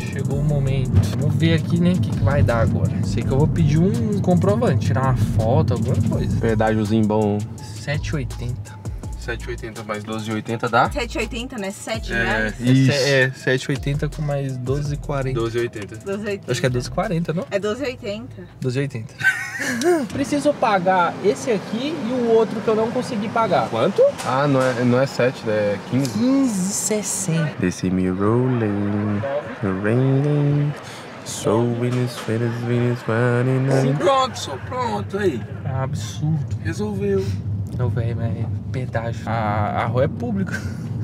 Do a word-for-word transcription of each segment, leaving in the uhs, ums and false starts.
chegou o momento. Vamos ver aqui, né, o que, que vai dar agora. Sei que eu vou pedir um comprovante, tirar uma foto, alguma coisa. Pedágiozinho bom. sete e oitenta. sete e oitenta mais doze e oitenta dá? sete e oitenta, né? sete É, reais? isso. É, sete e oitenta com mais doze e quarenta. doze e oitenta. doze e oitenta. Acho que é doze e quarenta, não? É doze e oitenta. doze e oitenta. Preciso pagar esse aqui e o outro que eu não consegui pagar. Quanto? Ah, não é, não é sete, é quinze. quinze e sessenta. They see me rolling, raining, so in his face, Venus running. Pronto, só pronto aí. É um absurdo. Resolveu. Não, velho, mas é pedágio. A, a rua é pública.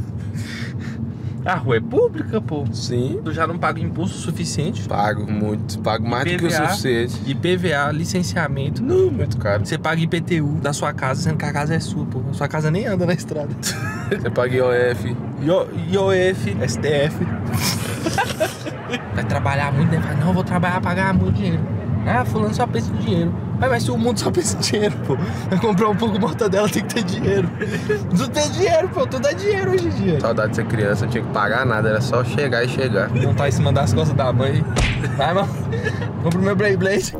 A rua é pública, pô. Sim. Tu já não paga imposto suficiente. Pago muito, pago mais do que o suficiente. I P V A, licenciamento. Não, muito caro. Você paga I P T U da sua casa, sendo que a casa é sua, pô. A sua casa nem anda na estrada. Você paga I O F. I O F, S T F. Vai trabalhar muito, né? Vai, não, vou trabalhar pra ganhar muito dinheiro. Ah, fulano só pensa no dinheiro. Mas, mas se o mundo só pensa em dinheiro, pô. Vai comprar um pouco de mortadela, tem que ter dinheiro. Não tem dinheiro, pô. Tudo é dinheiro hoje em dia. Saudade de ser criança, não tinha que pagar nada, era só chegar e chegar. Não tá em cima das costas da mãe. Vai, mano. Compra o meu Beyblade.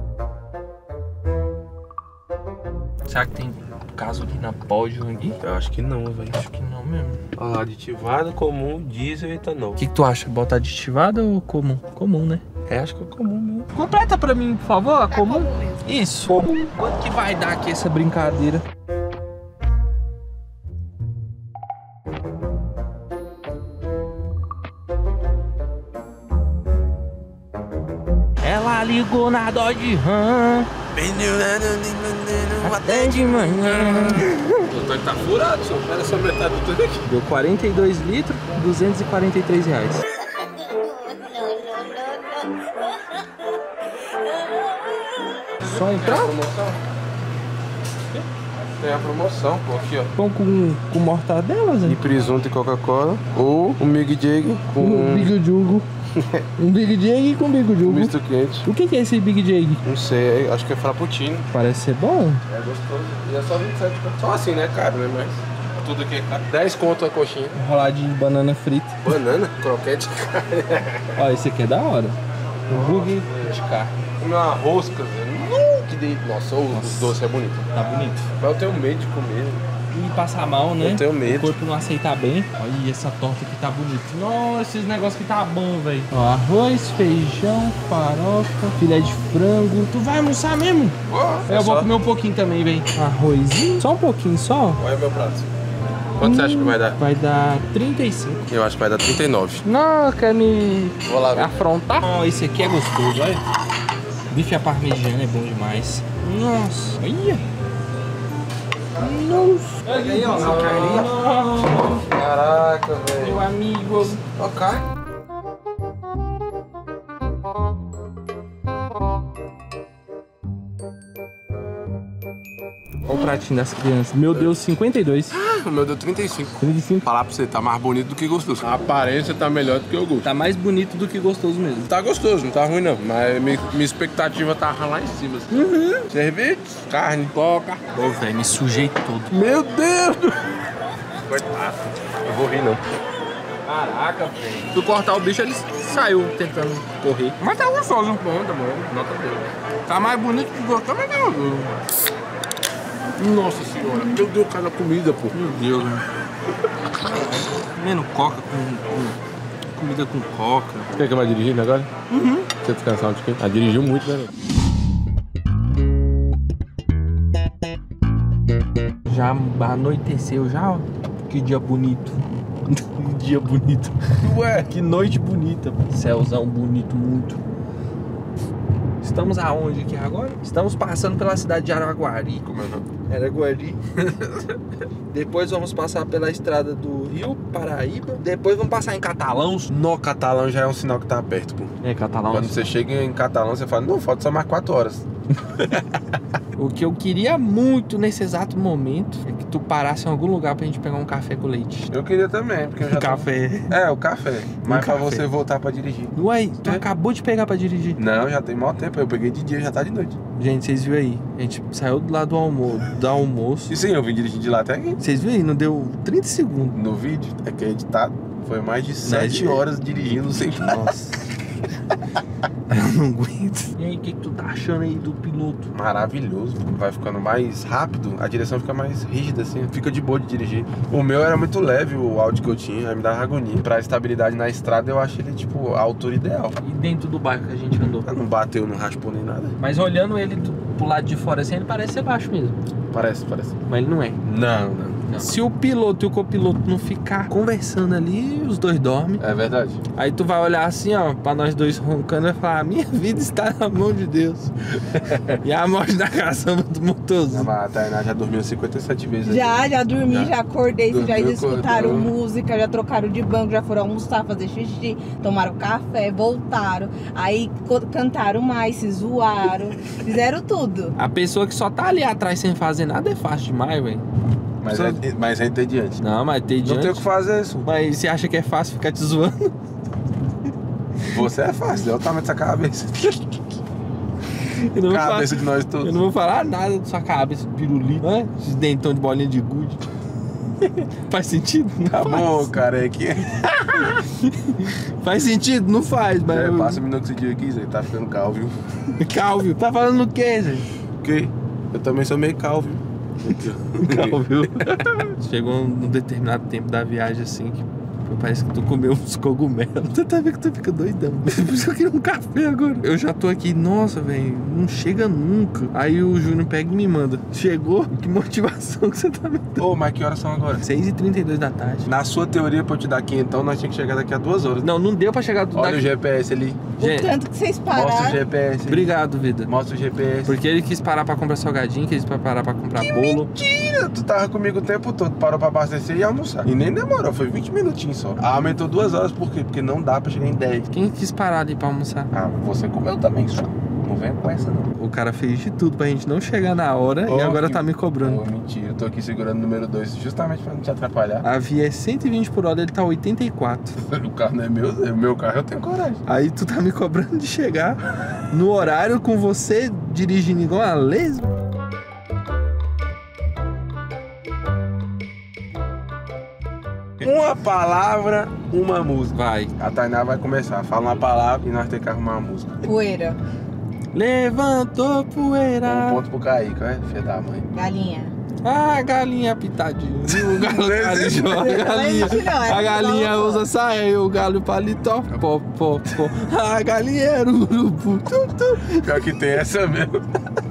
Será que tem gasolina pódio aqui? Eu acho que não, velho. Acho que não mesmo. Olha lá, aditivado, comum, diesel e etanol. O que, que tu acha? Botar aditivado ou comum? Comum, né? É, acho que é comum mesmo. Completa pra mim, por favor, a comum. comum mesmo. Isso. Comum. Quanto que vai dar aqui essa brincadeira? Ela ligou na Dodge Ram até de manhã. O tanque tá furado, só era só metade do tanque. Deu quarenta e dois litros, duzentos e quarenta e três reais. Só entrar? Tem a promoção, pô, aqui ó. Pão com, com mortadela, E Zé? presunto e Coca-Cola. Ou um Big Jig com Um Big Jugo. Um Big Jig com Big Jugo. misto quente. O que, que é esse Big Jig? Não sei, acho que é frappuccino. Parece ser bom. É gostoso. E é só vinte e sete conto. Só assim, né, caro, né? Mas tudo aqui é caro. dez conto a coxinha. Enroladinho de banana frita. Banana, croquete de carne. Ó, esse aqui é da hora. Hambúrguer de carne. Comer uma rosca, velho. Uh, que delícia. Nossa, o Nossa. doce é bonito. Tá bonito. Mas eu tenho medo de comer. E passar mal, né? Eu tenho O medo. corpo não aceitar bem. Olha, essa torta aqui tá bonita. Nossa, esses negócios aqui tá bom, velho. Ó, arroz, feijão, farofa, filé de frango. Tu vai almoçar mesmo? Oh, Eu vou comer um pouquinho também, vem. Arrozinho. Só um pouquinho, só. Olha meu prato. Quanto você acha que vai dar? Vai dar trinta e cinco. Eu acho que vai dar trinta e nove. Não, quer me Vou lá ver. afrontar? Ó, esse aqui é gostoso, olha. Bife à parmegiana é bom demais. Nossa, olha. Nossa. Olha aí, ó, a carninha. Caraca, velho. Meu amigo. Ó, carne. Olha o pratinho das crianças. Meu Deus, cinquenta e dois. O meu deu trinta e cinco. trinta e cinco. Falar pra você, tá mais bonito do que gostoso. A aparência tá melhor do que o gosto. Tá mais bonito do que gostoso mesmo. Tá gostoso, não tá ruim não. Mas minha, minha expectativa tava lá em cima. Assim. Uhum. Cerveja, carne, coca. Ô, velho, me sujei todo. Meu Deus! Coitado. Eu vou rir não. Caraca, velho. Tu cortar o bicho, ele saiu tentando correr. Mas tá gostoso. Bom, tá bom. Nota dele. Tá mais bonito que gostoso, mas tá gostoso. Nossa senhora, meu Deus, cada comida, pô. Meu Deus, velho. Comendo coca com, com comida com coca. Quer que eu vá dirigindo agora? Uhum. Você descansar um pouquinho? Ah, dirigiu muito, né? Já anoiteceu já, ó. Que dia bonito. Que dia bonito. Ué, Que noite bonita. Céuzão bonito muito. Estamos aonde aqui agora? Estamos passando pela cidade de Araguari. como é o nome? Araguari. Depois vamos passar pela estrada do Rio, Paraíba. Depois vamos passar em Catalão. No Catalão já é um sinal que tá perto, pô. É, Catalão. Quando você chega em Catalão, você fala, não, falta só mais quatro horas. O que eu queria muito nesse exato momento é que tu parasse em algum lugar pra gente pegar um café com leite. Eu queria também, porque eu já... Café. É, o café. Mas pra café. você voltar pra dirigir. Uai, tu É. acabou de pegar pra dirigir. Não, já tem maior tempo. Eu peguei de dia, já tá de noite. Gente, vocês viram aí? A gente saiu do lado do almoço. Do almoço. E sim, eu vim dirigir de lá até aqui. Vocês viram aí? Não deu trinta segundos. No vídeo, é que é editado. Foi mais de Não, sete de- horas dirigindo sem parar. Nossa. Eu não aguento. E aí, o que, que tu tá achando aí do piloto? Maravilhoso. Vai ficando mais rápido, a direção fica mais rígida, assim. Fica de boa de dirigir. O meu era muito leve, o áudio que eu tinha, aí me dava agonia. Pra estabilidade na estrada, eu acho ele, tipo, a altura ideal. E dentro do bairro que a gente andou? Não bateu, não raspou nem nada. Mas olhando ele do, pro lado de fora assim, ele parece ser baixo mesmo. Parece, parece. Mas ele não é. Não, não. Não. Se o piloto e o copiloto não ficar conversando ali, os dois dormem. É verdade. Aí tu vai olhar assim, ó, pra nós dois roncando e vai falar: minha vida está na mão de Deus. E a morte da caçamba do motorzinho. Não, a Tainá já dormiu cinquenta e sete vezes. Já, ali. já dormi, já, já acordei, Dormiu, já escutaram acordou. música, já trocaram de banco, já foram almoçar, fazer xixi, tomaram café, voltaram, aí co- cantaram mais, se zoaram, fizeram tudo. A pessoa que só tá ali atrás sem fazer nada é fácil demais, velho. Mas, é, mas é entediante. Não, mas tem Não diante. tem o que fazer isso. Mas você acha que é fácil ficar te zoando? Você é fácil, é o tamanho dessa cabeça. Eu não, vou falar, Cabeça de nós todos. eu não vou falar nada da sua cabeça de pirulito, né? Esses dentão de bolinha de gude. Faz sentido? Não Tá faz. bom, cara, é que Faz sentido? Não faz, mas. é, passa o minoxidil aqui, Zé, tá ficando calvo. Calvio. Tá falando o quê, gente? Ok? Eu também sou meio calvo. Calvio. Chegou num determinado tempo da viagem assim que parece que tu comeu uns cogumelos. Tu tá vendo que tu fica doidão. Por isso que eu queria um café agora. Eu já tô aqui, nossa, velho, não chega nunca. Aí o Júnior pega e me manda. Chegou? Que motivação que você tá me dando. Ô, mas que horas são agora? seis e trinta e dois da tarde. Na sua teoria, pra eu te dar aqui, então, nós tínhamos que chegar daqui a duas horas. Não, não deu pra chegar do Olha daqui. o G P S ali. Gente, O tanto que vocês Mostra o pararam. G P S. ali. obrigado, vida. Mostra o G P S. Porque ele quis parar pra comprar salgadinho, quis parar pra comprar bolo. Mentira! Tu tava comigo o tempo todo, parou pra abastecer e almoçar. E nem demorou, foi vinte minutinhos só. Ah, aumentou duas horas, por quê? Porque não dá pra chegar em dez. Quem quis parar ali pra almoçar? Ah, você comeu também só. Não vem com essa, não. O cara fez de tudo pra gente não chegar na hora Oh, e agora que- tá me cobrando. Oh, mentira, eu tô aqui segurando o número dois justamente pra não te atrapalhar. A via é cento e vinte por hora, ele tá oitenta e quatro. O carro não é meu, é o meu carro, eu tenho coragem. Aí tu tá me cobrando de chegar no horário com você dirigindo igual uma lesma. Uma palavra, uma música. Vai. A Tainá vai começar, fala uma palavra e nós temos que arrumar uma música. Poeira, Levantou Um poeira. ponto pro Kaique, é? Filha da mãe. galinha. Ah, galinha pitadinha. O galo carijó, a galinha. Não, não, é A galinha não. usa saia, o galo paletó. Pó, pó, pó. A galinha era urubu. Tu, tu. Pior que tem essa mesmo.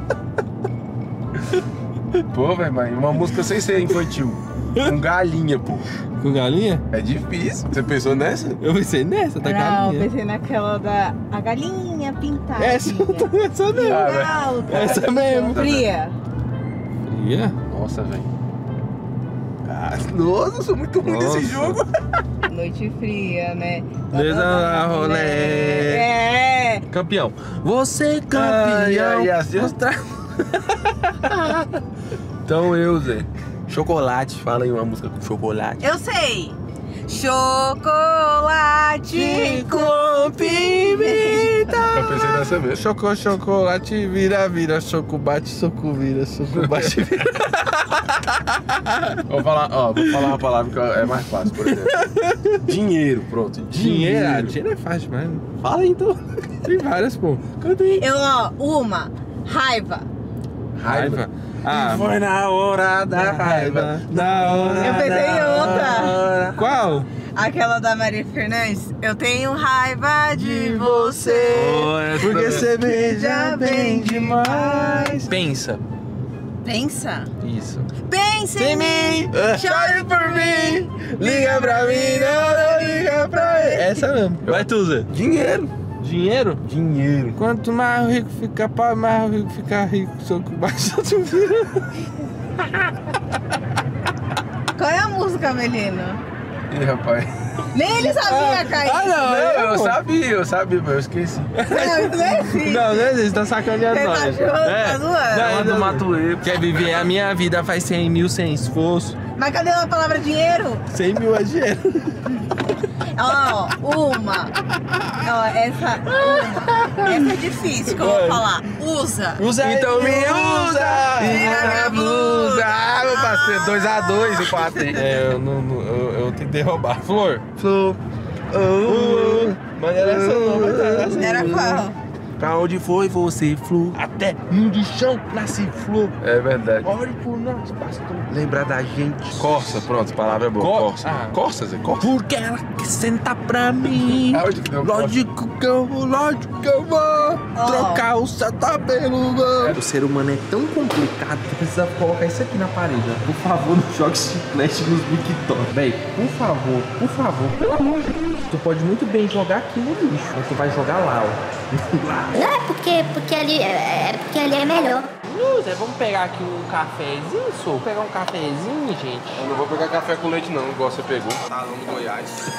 Pô, velho, mãe, uma música sem ser infantil. Com galinha, pô. Com galinha? É difícil. Você pensou nessa? Eu pensei nessa da Não, galinha. pensei naquela da a galinha pintada. Essa, essa mesmo. Ah, velho. Legal, tá. Essa mesmo. Fria. Fria? Nossa, velho. Ah, nossa, eu sou muito ruim Nossa. nesse jogo. Noite fria, né? Beleza, rolê. É. Campeão. Você campeão. Ai, ai, assim- Mostra... Então eu, Zé. Chocolate, fala aí uma música com chocolate. Eu sei. Chocolate com pimenta. Eu pensei nessa mesmo. Choco, chocolate, vira, vira, choco, bate, soco, vira, soco, bate, vira. Vou falar, ó, vou falar uma palavra que é mais fácil, por exemplo. Dinheiro, pronto. Dinheiro, ah, dinheiro é fácil, mas... Fala aí, então. Tem várias, pô. Canta aí. Eu, ó, uma. Raiva. Raiva. Ah, Foi na hora da raiva. Na hora Eu pensei em da outra. hora. Qual? Aquela da Maria Fernandes. Eu tenho raiva de você. Porque você beija beija bem demais. Pensa. Pensa. Isso. Pensa em mim. Chore por mim. Liga pra mim, não, não liga pra ele. Essa mesmo. Vai tu, Zé. Dinheiro. Dinheiro? Dinheiro. Quanto mais o rico fica pobre, mais o rico fica rico. Soco baixo, tu vira. Qual é a música, Melino? Ih, rapaz. Nem ele sabia, Kaique. Ah, não. Não, eu pô. sabia, eu sabia, mas eu esqueci. Não, isso não é assim. Não, não é isso, tá sacaneando Você tá nós. zoando, tá zoando. Não, É do do Matuê. Quer viver a minha vida, faz cem mil sem esforço. Mas cadê a palavra dinheiro? cem mil é dinheiro. Ó, uma. Ó, essa. Uma. Essa é difícil que eu vou Vai. falar. Usa. Usa Então me usa! Tira minha blusa. Ah, meu parceiro, dois a dois, empate. É, eu, não, não- eu, eu tentei roubar. Flor. Flor. Uh, mas era essa não, mas era essa. Era Durval. Pra onde foi você, flor? Até no de chão nasce flor. É verdade. Olhe por nós, pastor. Lembrar da gente. Corsa, pronto, palavra é boa. Cor- Corsa. Ah. Corsa, Zé, corsa. Porque ela quer sentar pra mim. Aonde que deu Lógico que eu vou, lógico que eu vou Oh. trocar o seu cabelo, mano. O ser humano é tão complicado que precisa colocar isso aqui na parede, ó. Por favor, não jogue chiclete nos mictórios. Véi, por favor, por favor, pelo amor de Deus. Tu pode muito bem jogar aqui no lixo, mas tu vai jogar lá, ó. Lá. Não é porque, porque ali é, é porque ali é melhor. Não, Zé, vamos pegar aqui um cafezinho, só. Vamos pegar um cafezinho, gente. Eu não vou pegar café com leite não, igual você pegou. Tá lá no Goiás.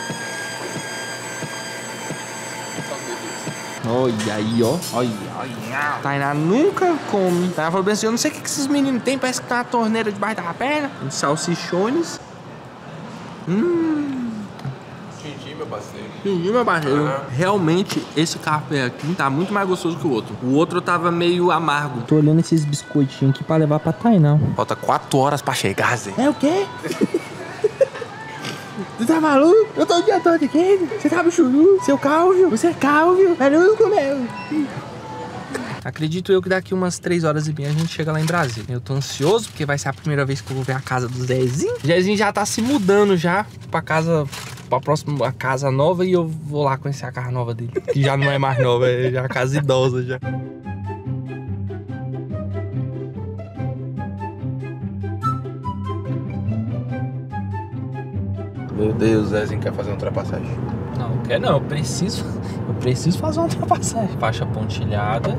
Olha aí, ó. Olha, olha. Tainá nunca come. Tainá falou bem assim, eu não sei o que que esses meninos têm, parece que tem uma torneira debaixo da perna. Uns salsichones. Hum. Tintim, meu parceiro. Entendi, meu parceiro. Ah. Realmente, esse café aqui tá muito mais gostoso que o outro. O outro tava meio amargo. Tô olhando esses biscoitinhos aqui pra levar pra Tainá. Falta quatro horas pra chegar, Zé. É o quê? Tu tá maluco? Eu tô o dia todo aqui. Você tá bichuru? Seu Cálvio? Você é Cálvio? Maluco, meu. Acredito eu que daqui umas três horas e meia a gente chega lá em Brasília. Eu tô ansioso porque vai ser a primeira vez que eu vou ver a casa do Zezinho. O Zezinho já tá se mudando já pra casa, pra próxima casa nova, e eu vou lá conhecer a casa nova dele. Que já não é mais nova, é já a casa idosa já. Meu Deus, o Zezinho quer fazer uma ultrapassagem. Não, não quer não, eu preciso, eu preciso fazer uma ultrapassagem. Faixa pontilhada.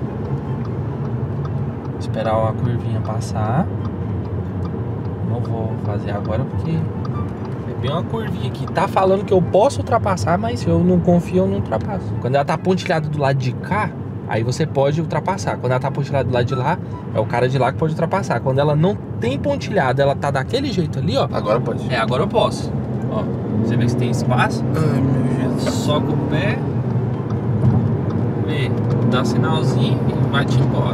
Esperar uma curvinha passar. Não vou fazer agora porque é bem uma curvinha aqui. Tá falando que eu posso ultrapassar, mas se eu não confio, eu não ultrapasso. Quando ela tá pontilhada do lado de cá, aí você pode ultrapassar. Quando ela tá pontilhada do lado de lá, é o cara de lá que pode ultrapassar. Quando ela não tem pontilhada, ela tá daquele jeito ali, ó. Agora pode. É, agora eu posso. Ó, você vê se tem espaço. Ai, meu Jesus. Soca o pé. Vê, dá sinalzinho e vai-te embora.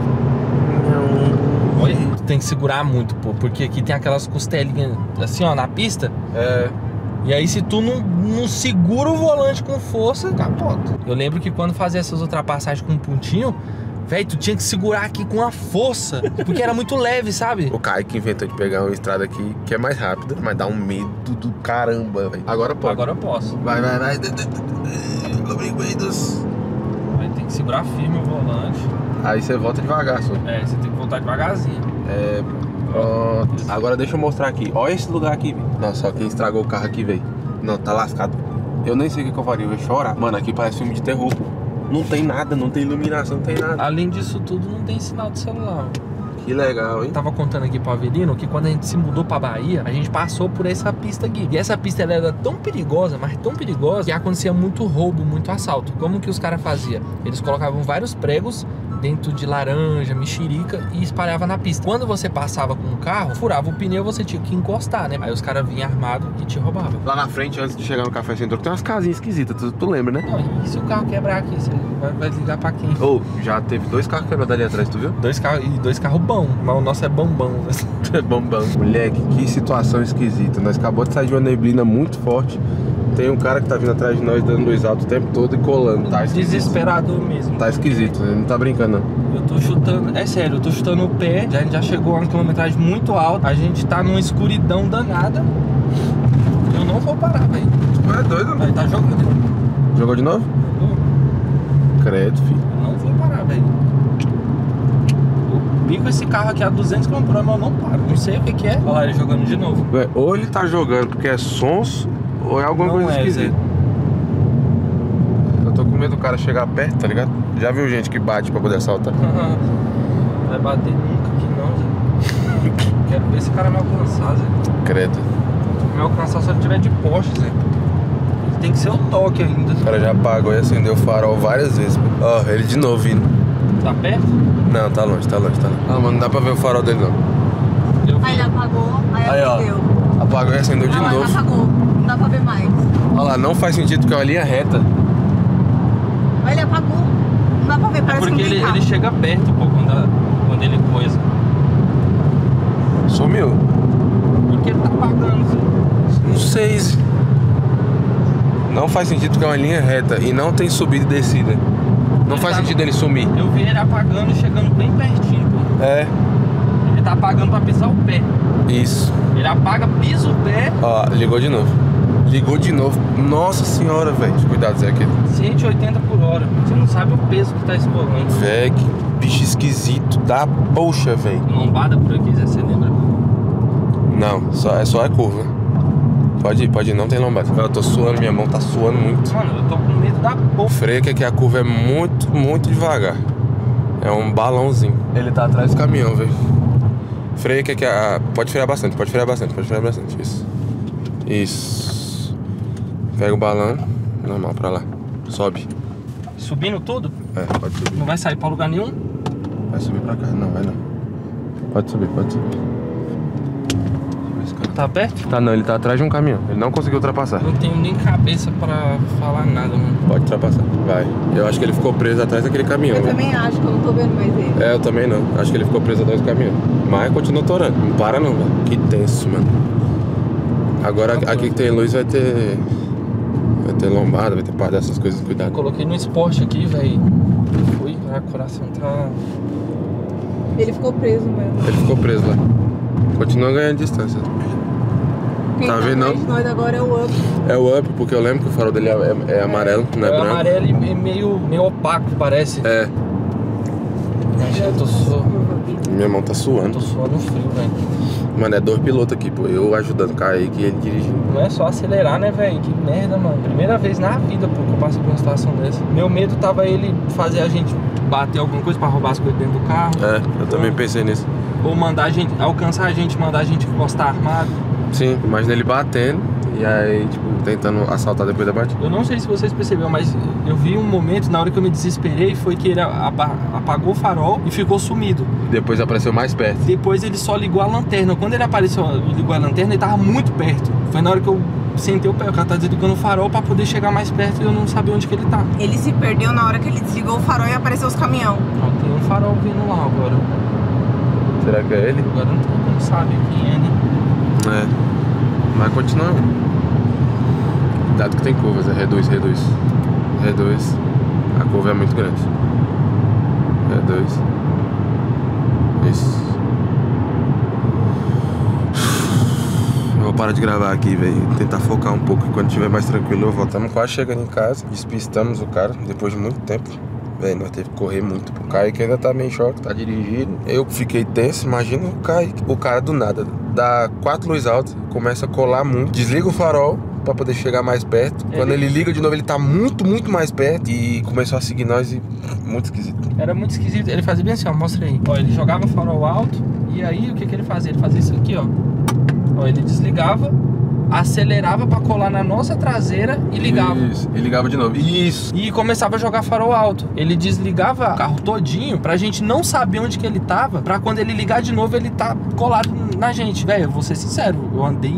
Olha, tu tem que segurar muito, pô, porque aqui tem aquelas costelinhas assim, ó, na pista. É. E aí se tu não, não segura o volante com força, capota. Eu lembro que quando fazia essas ultrapassagens com um pontinho, velho, tu tinha que segurar aqui com a força, porque era muito leve, sabe? O Caio que inventou de pegar uma estrada aqui que é mais rápida, mas dá um medo do caramba, velho. Agora pode. Agora eu posso. Vai, vai, vai. Aí tem que segurar firme o volante. Aí você volta devagar, só. É, você tem que voltar devagarzinho. É, pronto. Agora deixa eu mostrar aqui. Olha esse lugar aqui, velho. Nossa, ó, quem estragou o carro aqui, velho. Não, tá lascado. Eu nem sei o que, que eu faria, eu ia chorar. Mano, aqui parece filme de terror. Não tem nada, não tem iluminação, não tem nada. Além disso tudo, não tem sinal de celular. Que legal, hein? Eu tava contando aqui pro Avelino que quando a gente se mudou pra Bahia, a gente passou por essa pista aqui. E essa pista ela era tão perigosa, mas tão perigosa, que acontecia muito roubo, muito assalto. Como que os caras faziam? Eles colocavam vários pregos dentro de laranja, mexerica e espalhava na pista. Quando você passava com um carro, furava o pneu, você tinha que encostar, né? Aí os caras vinham armados e te roubavam. Lá na frente, antes de chegar no Café Centro, tem umas casinhas esquisitas, tu, tu lembra, né? Não, e se o carro quebrar aqui, você vai, vai ligar pra quem? Ou, oh, já teve dois carros quebrados ali atrás, tu viu? Dois carros, e dois carros bons, mas o nosso é bombão. Né? Bombão. Moleque, que situação esquisita. Nós acabamos de sair de uma neblina muito forte. Tem um cara que tá vindo atrás de nós dando luz alto o tempo todo e colando. Tá esquisito. Desesperador mesmo. Tá esquisito, ele não tá brincando não. Eu tô chutando, é sério, eu tô chutando o pé. Já, a gente já chegou a uma quilometragem muito alta. A gente tá numa escuridão danada. Eu não vou parar, velho. Tu é doido, Ele mano? tá jogando. Jogou de novo? Jogou. Credo, filho. Eu não vou parar, velho. Eu pico esse carro aqui a duzentos quilômetros por hora, mas eu não paro. Não sei o que que é. Olha lá, ele jogando de novo. Ué, ou ele tá jogando porque é sonso, ou é alguma Não coisa é, esquisita. Zé. Eu tô com medo do cara chegar perto, tá ligado? Já viu gente que bate pra poder assaltar? Vai bater nunca aqui não, Zé. Quero ver esse cara me alcançar, Zé. Credo. Me alcançar só ele tiver de Porsche, Zé. Ele tem que ser o toque ainda. O cara já apagou e acendeu o farol várias vezes. Ó, ele de novo vindo. Tá perto? Não, tá longe, tá longe, tá longe. Não, mano, não dá pra ver o farol dele não. Eu vi. Aí ele apagou, aí, Aí, ó. acendeu. Apagou e acendeu de Ah, lá, novo. apagou, não dá pra ver mais. Olha lá, não faz sentido porque é uma linha reta. Aí ele apagou, não dá pra ver, É parece porque que não ele, tem carro. ele chega perto, pô, quando, a- quando ele coisa. Sumiu. Por que ele tá apagando, Zé? Não sei. Não faz sentido porque é uma linha reta e não tem subida e descida. Não Ele faz tá- sentido ele sumir. Eu vi ele apagando e chegando bem pertinho, pô. É, Ele tá apagando pra pisar o pé. isso. Ele apaga, pisa o pé, Ó, ligou de novo. Ligou de novo. Nossa senhora, velho. Cuidado, Zé, aqui. cento e oitenta por hora. Você não sabe o peso que tá esfolando. Véi, que bicho esquisito da poxa, velho. Lombada por aqui, Zé, você lembra? Não, só, é só a curva. Pode ir, pode ir, não tem lombada. Eu tô suando, minha mão tá suando muito. Mano, eu tô com medo da O porra. freio é que a curva é muito, muito devagar. É um balãozinho. Ele tá atrás do caminhão, velho. Freio que é a... Pode frear bastante, pode frear bastante, pode frear bastante. Isso. Isso. Pega o balão. Normal, pra lá. Sobe. Subindo tudo? É, pode subir. Não vai sair pra lugar nenhum? Vai subir pra cá. Não, vai não. Pode subir, pode subir. Esse cara Tá perto? Tá não, ele tá atrás de um caminhão. Ele não conseguiu ultrapassar. Não tenho nem cabeça pra falar nada, mano. Pode ultrapassar. Vai. Eu acho que ele ficou preso atrás daquele caminhão, Eu velho. também acho que eu não tô vendo mais ele. É, eu também não. Acho que ele ficou preso atrás do caminhão. Mas continua torando. Não para não, velho. Que tenso, mano. Agora aqui que tem luz vai ter... Vai ter lombada, vai ter parte dessas coisas. Cuidado. Coloquei no esporte aqui, velho. Fui, ah, o coração tá... Ele ficou preso mesmo. Ele ficou preso lá. Continua ganhando distância. Quem Tá tá vendo, atrás não? de nós agora é o Up. É o up, porque eu lembro que o farol dele é, é- é amarelo, não é, É branco. amarelo e meio, meio opaco, parece. É. Gente, eu tô, su... Minha mão tá tô suando. suando frio, velho. Mano, é dois pilotos aqui, pô. Eu ajudando o cara aí que ele dirigindo. Não é só acelerar, né, velho? Que merda, mano. Primeira vez na vida, pô, que eu passei por uma situação dessa. Meu medo tava ele fazer a gente bater alguma coisa pra roubar as coisas dentro do carro. É, eu também pensei nisso. Ou mandar a gente, alcançar a gente, mandar a gente encostar armado. Sim, imagina ele batendo e aí, tipo, tentando assaltar depois da batida. Eu não sei se vocês perceberam, mas eu vi um momento, na hora que eu me desesperei, foi que ele apa- apagou o farol e ficou sumido. E depois apareceu mais perto. Depois ele só ligou a lanterna. Quando ele apareceu e ligou a lanterna, ele tava muito perto. Foi na hora que eu sentei o pé, o cara tá desligando o farol pra poder chegar mais perto e eu não sabia onde que ele tá. Ele se perdeu na hora que ele desligou o farol e apareceu os caminhão. Ó, tem um farol vindo lá agora. Será que é ele? Agora não, não sabe quem é, né? É. Mas continua. Cuidado que tem curvas, é reduz, reduz. Reduz. A curva é muito grande. Reduz. Isso. Eu vou parar de gravar aqui, velho. Tentar focar um pouco. Quando estiver mais tranquilo, eu volto. Estamos quase chegando em casa. Despistamos o cara depois de muito tempo. Velho, nós teve que correr muito pro Caio, que ainda tá meio em choque, tá dirigindo. Eu fiquei tenso, imagina o Caio, o cara do nada, dá quatro luzes altas, começa a colar muito, desliga o farol pra poder chegar mais perto. Quando ele liga de novo, ele tá muito, muito mais perto e começou a seguir nós e muito esquisito. Era muito esquisito. Ele fazia bem assim, ó, mostra aí. Ó, ele jogava o farol alto e aí o que que ele fazia? Ele fazia isso aqui, ó. Ó, ele desligava, acelerava pra colar na nossa traseira e ligava. Isso, e ligava de novo. Isso. E começava a jogar farol alto. Ele desligava o carro todinho pra gente não saber onde que ele tava, pra quando ele ligar de novo ele tá colado na gente. Velho, eu vou ser sincero, eu andei,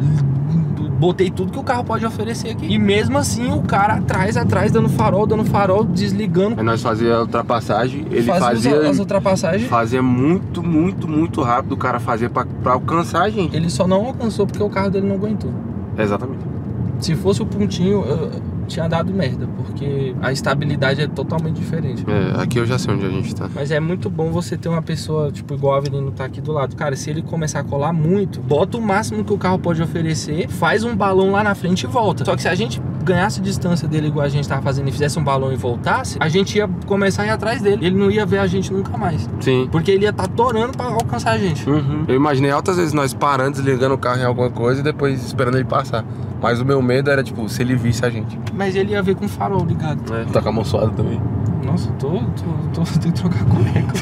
botei tudo que o carro pode oferecer aqui. E mesmo assim o cara atrás, atrás, dando farol, dando farol, desligando. Aí nós fazia a ultrapassagem, ele fazia, fazia, as ultrapassagens. fazia muito, muito, muito rápido o cara fazia pra, pra alcançar a gente. Ele só não alcançou porque o carro dele não aguentou. Exatamente. Se fosse o pontinho, eu tinha dado merda, porque a estabilidade é totalmente diferente. É, aqui eu já sei onde a gente tá. Mas é muito bom você ter uma pessoa, tipo, igual a Avelino tá aqui do lado. Cara, se ele começar a colar muito, bota o máximo que o carro pode oferecer, faz um balão lá na frente e volta. Só que se a gente ganhasse distância dele igual a gente tava fazendo e fizesse um balão e voltasse, a gente ia começar a ir atrás dele. Ele não ia ver a gente nunca mais. Sim. Porque ele ia estar tá torando pra alcançar a gente. Uhum. Eu imaginei altas vezes nós parando, desligando o carro em alguma coisa e depois esperando ele passar. Mas o meu medo era, tipo, se ele visse a gente. Mas ele ia ver com o farol ligado. É. Tá com a mão suada também. Nossa, eu tô, tô, tô, tenho que trocar cueca.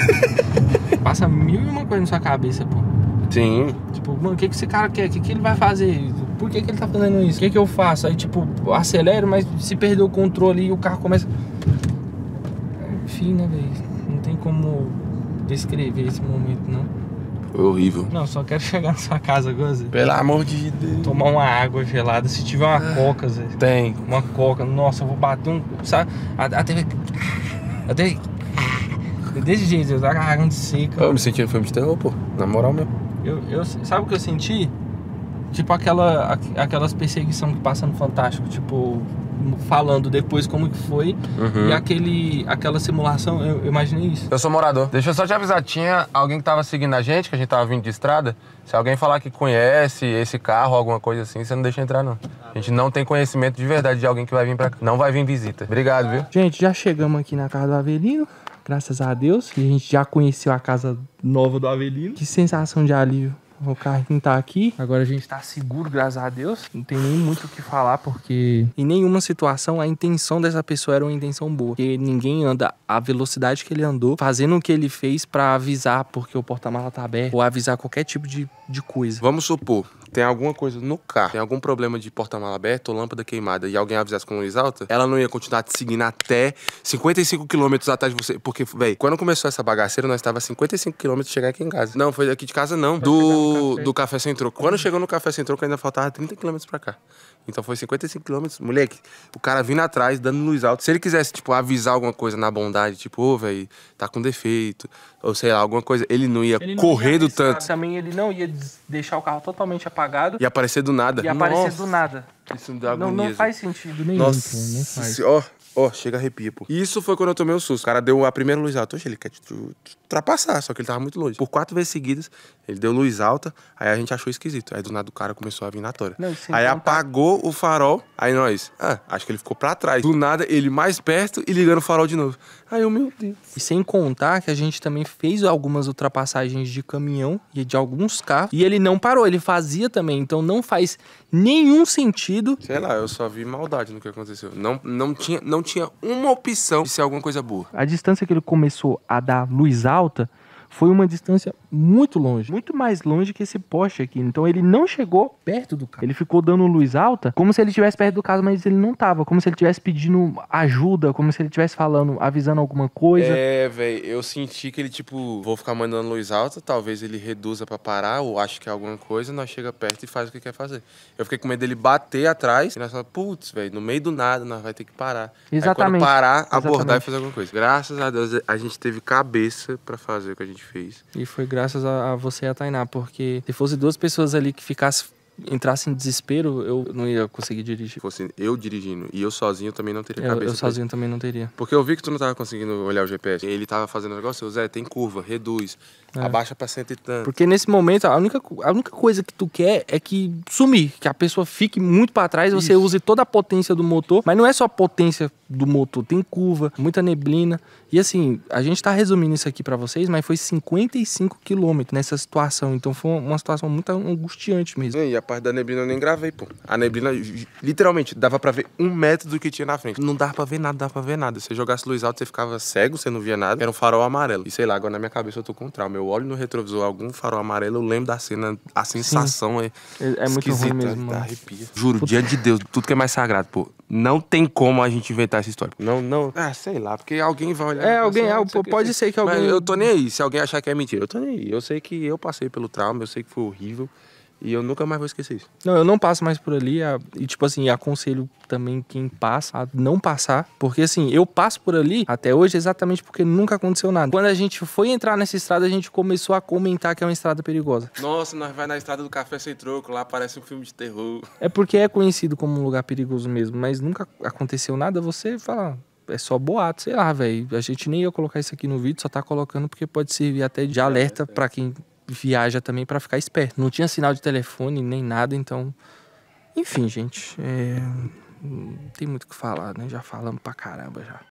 Passa mil e uma coisa na sua cabeça, pô. Sim. Tipo, mano, o que que esse cara quer? O que que ele vai fazer? Por que que ele tá fazendo isso? O que que eu faço? Aí, tipo, acelero, mas se perder o controle e o carro começa... Enfim, né, velho? Não tem como descrever esse momento, não. Foi horrível. Não, só quero chegar na sua casa agora, Zé. Pelo amor de Deus. Tomar uma água gelada. Se tiver uma coca, Zé. Tem. Uma coca. Nossa, eu vou bater um... Sabe? Até... Até... Desse jeito, eu tava garganta seca. Eu me senti no filme de terror, pô. Na moral mesmo. Eu, eu, sabe o que eu senti? Tipo aquela, aqu- aquelas perseguição que passa no Fantástico, tipo, falando depois como que foi. Uhum. E aquele, aquela simulação, eu, eu imaginei isso. Eu sou morador. Deixa eu só te avisar, tinha alguém que tava seguindo a gente, que a gente tava vindo de estrada. Se alguém falar que conhece esse carro, alguma coisa assim, você não deixa entrar, não. A gente não tem conhecimento de verdade de alguém que vai vir pra cá. Não vai vir visita. Obrigado, viu? Gente, já chegamos aqui na casa do Avelino, graças a Deus. E a gente já conheceu a casa nova do Avelino. Que sensação de alívio. O carrinho tá aqui. Agora a gente tá seguro, graças a Deus. Não tem nem muito o que falar, porque em nenhuma situação a intenção dessa pessoa era uma intenção boa. Porque ninguém anda a velocidade que ele andou, fazendo o que ele fez pra avisar porque o porta-mala tá aberto, ou avisar qualquer tipo de, de coisa. Vamos supor, tem alguma coisa no carro, tem algum problema de porta-mala aberto ou lâmpada queimada e alguém avisasse com luz alta, ela não ia continuar te seguindo até cinquenta e cinco quilômetros atrás de você. Porque, velho, quando começou essa bagaceira, nós tava a cinquenta e cinco quilômetros de chegar aqui em casa. Não, foi aqui de casa não, do, do Café Sem Troco. Quando chegou no Café Sem Troco, ainda faltava trinta quilômetros pra cá. Então foi cinquenta e cinco quilômetros. Moleque, o cara vindo atrás, dando luz alta. Se ele quisesse, tipo, avisar alguma coisa na bondade, tipo, ô, velho, tá com defeito, ou sei lá, alguma coisa, ele não ia Ele não correr ia do arriscar. tanto. Também ele não ia des- deixar o carro totalmente apagado E aparecer do nada. e aparecer Nossa, do nada. isso me dá Não, agonia. não faz sentido nenhum. Nossa, pô, não faz. se- ó, ó, chega a arrepia, pô. E isso foi quando eu tomei o susto. O cara deu a primeira luz alta. Oxe, ele quer te, te ultrapassar, só que ele tava muito longe. Por quatro vezes seguidas, ele deu luz alta, aí a gente achou esquisito. Aí do nada o cara começou a vir na tora. Não, e sem Aí contar- apagou o farol, aí nós, ah, acho que ele ficou pra trás. Do nada, ele mais perto e ligando o farol de novo. Aí eu, meu Deus. E sem contar que a gente também fez algumas ultrapassagens de caminhão e de alguns carros. E ele não parou, ele fazia também. Então não faz nenhum sentido. Sei lá, eu só vi maldade no que aconteceu. Não, não, tinha, não tinha uma opção de ser alguma coisa boa. A distância que ele começou a dar luz alta foi uma distância muito longe. Muito mais longe que esse poste aqui. Então ele não chegou perto do carro. Ele ficou dando luz alta como se ele estivesse perto do carro, mas ele não tava. Como se ele estivesse pedindo ajuda, como se ele estivesse falando, avisando alguma coisa. É, velho, eu senti que ele, tipo, vou ficar mandando luz alta, talvez ele reduza pra parar, ou acho que é alguma coisa, nós chega perto e faz o que quer fazer. Eu fiquei com medo dele bater atrás, e nós falamos, putz, velho, no meio do nada, nós vai ter que parar. Exatamente. Aí quando parar, abordar Exatamente. e fazer alguma coisa. Graças a Deus, a gente teve cabeça pra fazer o que a gente fez. E foi graças a, a você e a Tainá, porque se fosse duas pessoas ali que ficassem, entrassem em desespero, eu não ia conseguir dirigir. Se fosse eu dirigindo e eu sozinho, também não teria Eu, cabeça. eu pra sozinho também não teria. Porque eu vi que tu não tava conseguindo olhar o G P S. Ele tava fazendo um negócio, Zé, tem curva, reduz, É. abaixa pra cento e tanto. Porque nesse momento, a única, a única coisa que tu quer é que sumir, que a pessoa fique muito pra trás, você Isso. use toda a potência do motor, mas não é só a potência do motor, tem curva, muita neblina. E assim, a gente tá resumindo isso aqui pra vocês, mas foi cinquenta e cinco quilômetros nessa situação, então foi uma situação muito angustiante mesmo. E a parte da neblina eu nem gravei, pô. A neblina, literalmente, dava pra ver um metro do que tinha na frente. Não dava pra ver nada, dava pra ver nada. Se você jogasse luz alta, você ficava cego, você não via nada. Era um farol amarelo. E sei lá, agora na minha cabeça eu tô com trauma. Eu olho no retrovisor, algum farol amarelo, eu lembro da cena, a sensação é, É, é muito ruim esquisita, mesmo, dá mano. arrepia. Juro, dia de Deus, tudo que é mais sagrado, pô. Não tem como a gente inventar essa história. Não, não. Ah, sei lá, porque alguém vai olhar. É, e falar alguém, assim, ah, não sei o pode que, ser que Mas alguém... eu tô nem aí. Se alguém achar que é mentira, eu tô nem aí. Eu sei que eu passei pelo trauma, eu sei que foi horrível. E eu nunca mais vou esquecer isso. Não, eu não passo mais por ali. a- E, tipo assim, aconselho também quem passa a não passar. Porque, assim, eu passo por ali até hoje exatamente porque nunca aconteceu nada. Quando a gente foi entrar nessa estrada, a gente começou a comentar que é uma estrada perigosa. Nossa, nós vai na estrada do Café Sem Troco, lá parece um filme de terror. É porque é conhecido como um lugar perigoso mesmo, mas nunca aconteceu nada. Você fala, é só boato, sei lá, velho. A gente nem ia colocar isso aqui no vídeo, só tá colocando porque pode servir até de alerta pra quem viaja também pra ficar esperto. Não tinha sinal de telefone nem nada, então... Enfim, gente, é... não tem muito o que falar, né? Já falamos pra caramba já.